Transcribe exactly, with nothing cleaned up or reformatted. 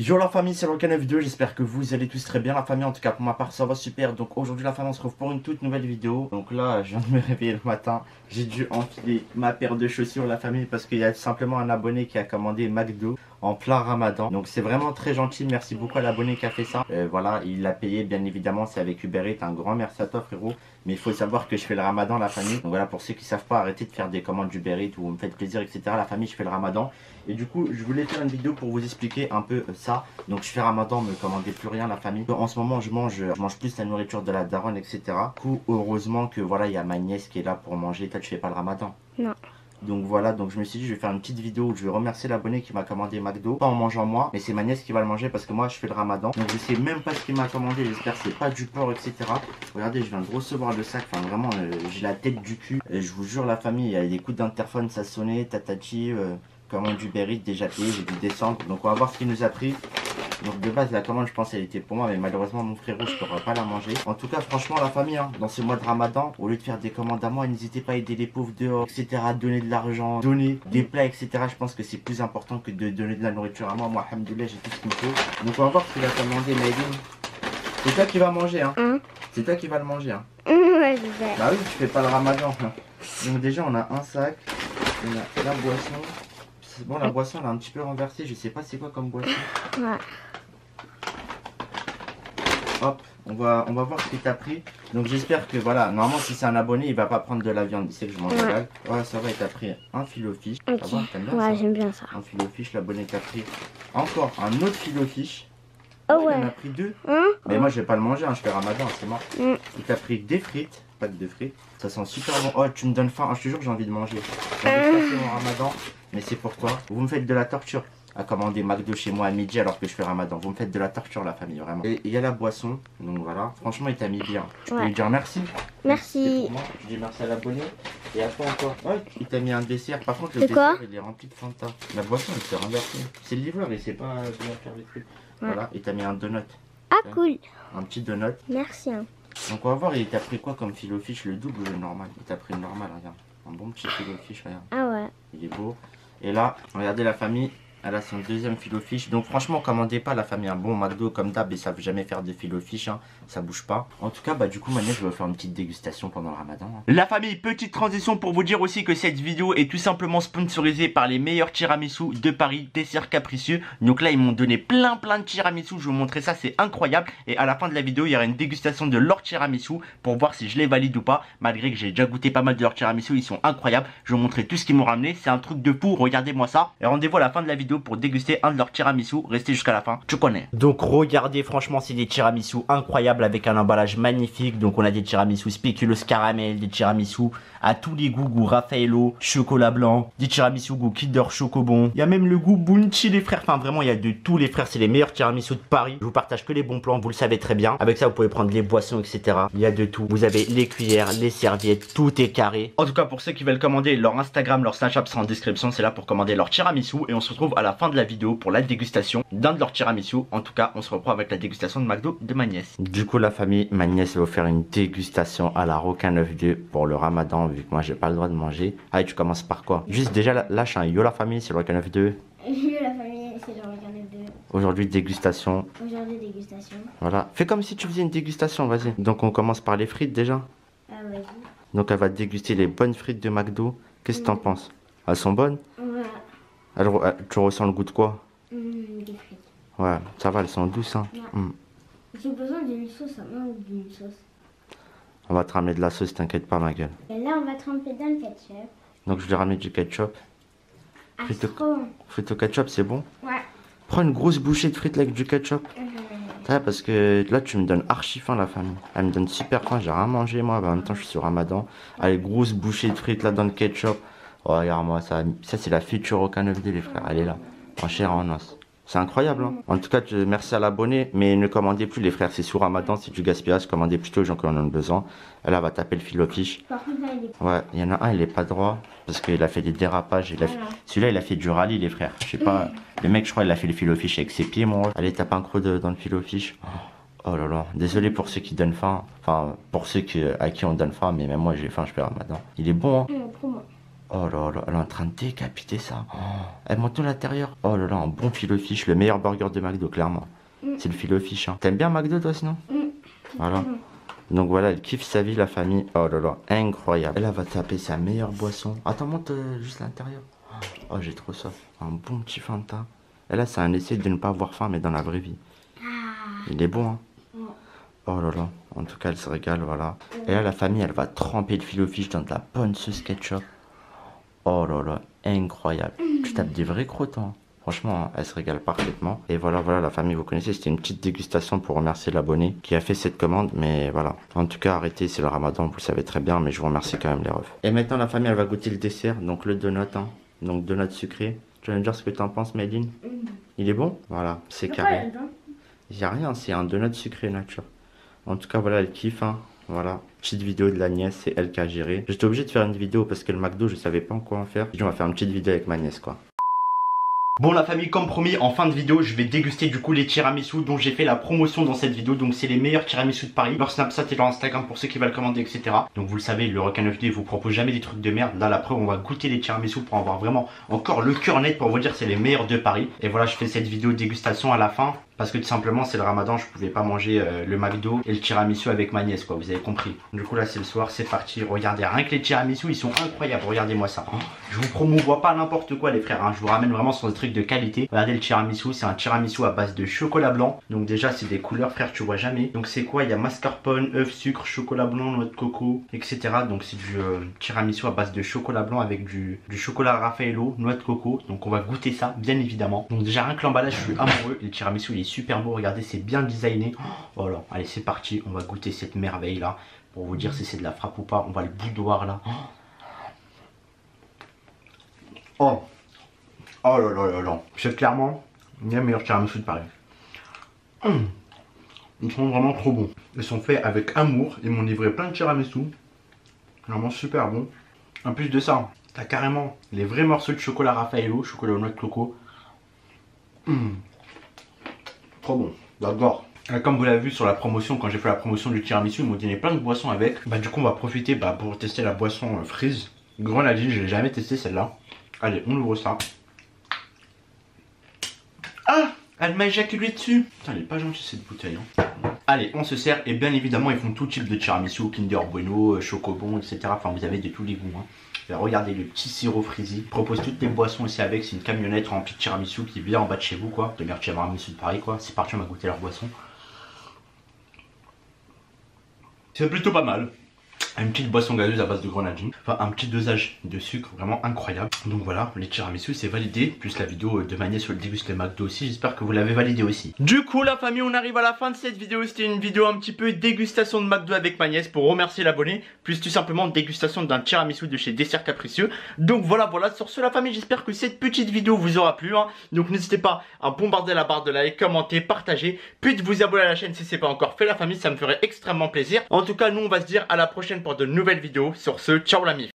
Yo la famille, c'est Locan vidéo, j'espère que vous allez tous très bien la famille, en tout cas pour ma part ça va super. Donc aujourd'hui la famille on se retrouve pour une toute nouvelle vidéo. Donc là je viens de me réveiller le matin, j'ai dû enfiler ma paire de chaussures la famille parce qu'il y a simplement un abonné qui a commandé McDo en plein ramadan. Donc c'est vraiment très gentil, merci beaucoup à l'abonné qui a fait ça. euh, Voilà, il l'a payé bien évidemment, c'est avec Uber Eats, un grand merci à toi frérot. Mais il faut savoir que je fais le ramadan la famille. Donc voilà, pour ceux qui savent pas, arrêtez de faire des commandes Uber Eats ou vous me faites plaisir etc. La famille, je fais le ramadan. Et du coup je voulais faire une vidéo pour vous expliquer un peu ça. Donc je fais ramadan, me commandez plus rien la famille. En ce moment je mange, je mange plus la nourriture de la daronne etc. Du coup heureusement que voilà, il y a ma nièce qui est là pour manger. Toi tu fais pas le ramadan? Non. Donc voilà, donc je me suis dit je vais faire une petite vidéo où je vais remercier l'abonné qui m'a commandé McDo. Pas en mangeant moi, mais c'est ma nièce qui va le manger parce que moi je fais le ramadan. Donc je sais même pas ce qu'il m'a commandé, j'espère que c'est pas du porc etc. Regardez, je viens de recevoir le sac, enfin vraiment euh, j'ai la tête du cul. Et je vous jure la famille, il y a des coups d'interphone, ça sonnait, tatati, euh, commande du Uber Eats déjà payé, j'ai dû descendre. Donc on va voir ce qu'il nous a pris. Donc de base la commande je pense elle était pour moi, mais malheureusement mon frérot je pourrais pas la manger. En tout cas franchement la famille hein, dans ce mois de ramadan, au lieu de faire des commandes à moi, n'hésitez pas à aider les pauvres dehors etc, donner de l'argent, donner des plats etc. Je pense que c'est plus important que de donner de la nourriture à moi. Moi alhamdoulilah j'ai tout ce qu'il me faut. Donc on va voir ce qu'il a commandé Maïdine. C'est toi qui vas manger hein, Hein? c'est toi qui vas le manger hein. Ouais, je sais. Bah oui, tu fais pas le ramadan hein. Donc déjà on a un sac, on a la boisson. C'est bon, la boisson elle a un petit peu renversé, je sais pas c'est quoi comme boisson. Ouais. Hop, on va, on va voir ce qu'il t'a pris. Donc j'espère que voilà, normalement si c'est un abonné, il va pas prendre de la viande. Il sait que je mange Ouais. régale. Ouais, ça va, il t'a pris un filo-fiche. Ok. Ça va, t'aimes bien Ouais, ça? j'aime bien ça. Un filo-fiche, l'abonné t'a pris encore un autre filo-fiche. Oh Il en a ouais. pris deux. Hein? Mais moi je vais pas le manger, hein, je fais ramadan, c'est mort. Mm. Il t'a pris des frites, pack de frites. Ça sent super bon. Oh, tu me donnes faim, oh, je te jure que j'ai envie de manger. J'ai envie de passer mon ramadan, mais c'est pour toi. Vous me faites de la torture à commander McDo chez moi à midi alors que je fais ramadan. Vous me faites de la torture la famille, vraiment. Et il y a la boisson, donc voilà. Franchement, il t'a mis bien. Tu peux Ouais. lui dire merci. Merci. C'est pour moi. Je dis merci à l'abonné. Et à toi encore. Ouais, il t'a mis un dessert. Par contre, le C'est dessert, quoi? il est rempli de Fanta. La boisson, il s'est renversé. C'est le livreur, il sait pas bien faire les trucs. Ouais. Voilà, il t'a mis un donut. Ah, cool. Un petit donut. Merci. Hein. Donc on va voir, il t'a pris quoi comme filo-fiche, le double ou le normal? Il t'a pris le normal, regarde. Un bon petit filo-fiche, regarde. Ah ouais. Il est beau. Et là, regardez la famille, elle a son deuxième filo-fiche. Donc franchement, commandez pas la famille un bon McDo comme d'hab, ils savent jamais faire de filo-fiche, hein. Ça bouge pas. En tout cas, bah du coup, maintenant, je vais faire une petite dégustation pendant le ramadan. Hein. La famille, petite transition pour vous dire aussi que cette vidéo est tout simplement sponsorisée par les meilleurs tiramisu de Paris, dessert capricieux. Donc là, ils m'ont donné plein plein de tiramisu, je vais vous montrer ça, c'est incroyable. Et à la fin de la vidéo, il y aura une dégustation de leur tiramisu pour voir si je les valide ou pas. Malgré que j'ai déjà goûté pas mal de leurs tiramisu, ils sont incroyables. Je vais vous montrer tout ce qu'ils m'ont ramené, c'est un truc de fou, regardez-moi ça. Et rendez-vous à la fin de la vidéo pour déguster un de leurs tiramisu, restez jusqu'à la fin, tu connais. Donc regardez, franchement, c'est des tiramisu incroyables avec un emballage magnifique. Donc on a des tiramisu spéculoos caramel, des tiramisu à tous les goûts, goût Raffaello, chocolat blanc, des tiramisu goût Kinder Chocobon. Il y a même le goût Bounty les frères, enfin vraiment il y a de tous les frères, c'est les meilleurs tiramisu de Paris. Je vous partage que les bons plans, vous le savez très bien. Avec ça vous pouvez prendre les boissons et cetera. Il y a de tout, vous avez les cuillères, les serviettes, tout est carré. En tout cas pour ceux qui veulent commander leur Instagram, leur Snapchat sera en description, c'est là pour commander leur tiramisu. Et on se retrouve à la fin de la vidéo pour la dégustation d'un de leurs tiramisu. En tout cas on se reprend avec la dégustation de McDo de ma nièce. Du coup la famille, ma nièce va faire une dégustation à la Roca neuf deux pour le ramadan vu que moi j'ai pas le droit de manger. Allez, tu commences par quoi? Juste déjà lâche un yo la famille, c'est le Roca neuf deux. Yo la famille, c'est le Rocan deux. Aujourd'hui dégustation. Aujourd'hui dégustation. Voilà, fais comme si tu faisais une dégustation, vas-y. Donc on commence par les frites déjà. Ah vas-y. Donc elle va déguster les bonnes frites de McDo. Qu'est-ce que t'en penses? Elles sont bonnes? Ouais. Alors tu ressens le goût de quoi? Mmh, des frites. Ouais, ça va, elles sont douces hein. Ouais. Mm. J'ai besoin d'une sauce à main ou d'une sauce. On va te ramener de la sauce, t'inquiète pas ma gueule. Et là on va tremper dans le ketchup. Donc je vais ramener du ketchup. Ah, Frites, c'est au... trop bon. frites au ketchup, c'est bon? Ouais. Prends une grosse bouchée de frites avec du ketchup. Mmh. Ouais, parce que là tu me donnes archi faim la famille. Elle me donne super faim, j'ai rien mangé moi, bah, en même temps je suis sur ramadan. Allez, grosse bouchée de frites là dans le ketchup. Oh, regarde moi ça, ça c'est la future Roca neuf deux les frères, elle est là, en chair en os. C'est incroyable hein. En tout cas, je, merci à l'abonné, mais ne commandez plus les frères, c'est sous ramadan, c'est du gaspillage, commandez plutôt aux gens qui en ont besoin. Elle va taper le filo-fiche. Par contre là il est... Ouais, il y en a un, il est pas droit, parce qu'il a fait des dérapages. Il a fait... Celui-là, il a fait du rallye les frères, je sais pas. Le mec, je crois, il a fait le filo-fiche avec ses pieds, mon. Allez, tape un creux de, dans le filo-fiche. Oh là là, désolé pour ceux qui donnent faim. Enfin, pour ceux qui, à qui on donne faim, mais même moi j'ai faim, je fais ramadan. Il est bon hein. Mmh, trop bon. Oh là là, elle est en train de décapiter ça. Oh, elle monte à l'intérieur. Oh là là, un bon filet fish, le meilleur burger de McDo, clairement. Mm. C'est le filet fish. Hein. T'aimes bien McDo, toi, sinon? mm. Voilà. Donc voilà, elle kiffe sa vie, la famille. Oh là là, incroyable. Elle, elle va taper sa meilleure boisson. Attends, monte euh, juste à l'intérieur. Oh, j'ai trop soif. Un bon petit Fanta. Et là, c'est un essai de ne pas avoir faim, mais dans la vraie vie. Il est bon, hein. Oh là là, en tout cas, elle se régale, voilà. Et là, la famille, elle va tremper le filet fish dans de la bonne sauce ketchup. Oh là là, incroyable. Tu tapes des vrais crottants. Franchement, hein, elle se régale parfaitement. Et voilà, voilà, la famille, vous connaissez, c'était une petite dégustation pour remercier l'abonné qui a fait cette commande. Mais voilà, en tout cas, arrêtez, c'est le ramadan, vous le savez très bien, mais je vous remercie quand même les refs. Et maintenant, la famille, elle va goûter le dessert, donc le donut, hein. Donc donut sucré. Tu vas me dire ce que tu en penses, Méline? mm. Il est bon? Voilà, c'est carré. Il n'y a rien, c'est un donut sucré nature. En tout cas, voilà, elle kiffe, hein. Voilà, petite vidéo de la nièce, c'est elle qui a géré. J'étais obligé de faire une vidéo parce que le McDo, je savais pas en quoi en faire. J'ai dit, on va faire une petite vidéo avec ma nièce, quoi. Bon la famille, comme promis, en fin de vidéo, je vais déguster du coup les tiramisu dont j'ai fait la promotion dans cette vidéo. Donc c'est les meilleurs tiramisu de Paris. Leur Snapchat et leur Instagram pour ceux qui veulent commander, et cetera. Donc vous le savez, le requin neuf D vous propose jamais des trucs de merde. Là la preuve, on va goûter les tiramisu pour avoir vraiment encore le cœur net pour vous dire c'est les meilleurs de Paris. Et voilà, je fais cette vidéo de dégustation à la fin. Parce que tout simplement c'est le ramadan, je pouvais pas manger euh, le McDo et le tiramisu avec ma nièce, quoi, vous avez compris. Du coup là c'est le soir, c'est parti, regardez, rien que les tiramisu ils sont incroyables, regardez-moi ça. Oh, je vous promouvois pas n'importe quoi les frères, hein. Je vous ramène vraiment sur des trucs de qualité. Regardez le tiramisu, c'est un tiramisu à base de chocolat blanc. Donc déjà c'est des couleurs frère, tu vois jamais. Donc c'est quoi? Il y a mascarpone, œuf, sucre, chocolat blanc, noix de coco, et cetera. Donc c'est du euh, tiramisu à base de chocolat blanc avec du, du chocolat Raffaello, noix de coco. Donc on va goûter ça, bien évidemment. Donc déjà rien que l'emballage, je suis amoureux. Le tiramisu il est super beau, regardez, c'est bien designé. Voilà, allez c'est parti, on va goûter cette merveille là. Pour vous dire si c'est de la frappe ou pas, on va le boudoir là. Oh, oh là là là là, c'est clairement les meilleurs tiramisu de Paris. Mmh. Ils sont vraiment trop bons. Ils sont faits avec amour, ils m'ont livré plein de tiramisu. Vraiment super bon. En plus de ça, t'as carrément les vrais morceaux de chocolat Raffaello, chocolat aux noix de coco. Mmh. Trop bon, j'adore. Comme vous l'avez vu sur la promotion, quand j'ai fait la promotion du tiramisu, ils m'ont donné plein de boissons avec. Bah du coup on va profiter bah, pour tester la boisson euh, frise. Grenadine, je l'ai jamais testé celle-là. Allez, on ouvre ça. Ah, elle m'a éjaculé dessus. Putain, elle est pas gentille cette bouteille. Hein. Allez, on se sert et bien évidemment ils font tout type de tiramisu, Kinder Bueno, Chocobon, et cetera. Enfin vous avez de tous les goûts. Hein. Regardez le petit sirop frisé. Ils proposent toutes les boissons aussi avec. C'est une camionnette remplie de tiramisu qui vient en bas de chez vous quoi. De meilleurs tiramisu de Paris quoi. C'est parti, on va goûter leur boisson. C'est plutôt pas mal. Une petite boisson gazeuse à base de grenadine. Enfin un petit dosage de sucre vraiment incroyable. Donc voilà, les tiramisu c'est validé. Plus la vidéo de ma nièce sur le déguste le McDo aussi. J'espère que vous l'avez validé aussi. Du coup la famille, on arrive à la fin de cette vidéo. C'était une vidéo un petit peu dégustation de McDo avec ma nièce pour remercier l'abonné. Plus tout simplement dégustation d'un tiramisu de chez Dessert Capricieux. Donc voilà, voilà. Sur ce la famille, j'espère que cette petite vidéo vous aura plu. Hein. Donc n'hésitez pas à bombarder la barre de like, commenter, partager. Puis de vous abonner à la chaîne si c'est pas encore fait la famille. Ça me ferait extrêmement plaisir. En tout cas, nous on va se dire à la prochaine pour de nouvelles vidéos. Sur ce, ciao la mif.